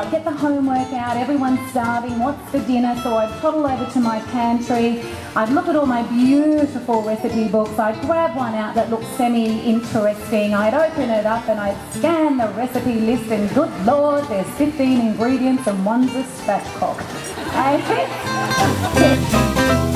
I'd get the homework out, everyone's starving, what's for dinner? So I'd toddle over to my pantry, I'd look at all my beautiful recipe books, I'd grab one out that looked semi-interesting, I'd open it up and I'd scan the recipe list and good Lord, there's 15 ingredients and one's a spatchcock.